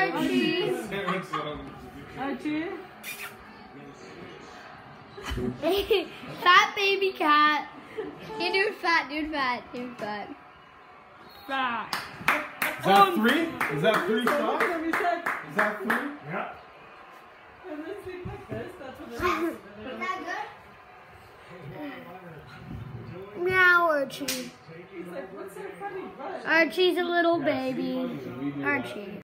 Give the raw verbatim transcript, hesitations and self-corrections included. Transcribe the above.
Archie. Archie. Fat baby cat. You do fat, dude fat, dude fat. Fat. Is that three? Is that three shots? Let me check. Is that three? Yeah. And this thing like this, that's what it is. Is that good? Meow, Archie. He's like, what's so funny? What? Archie's a little baby. Archie.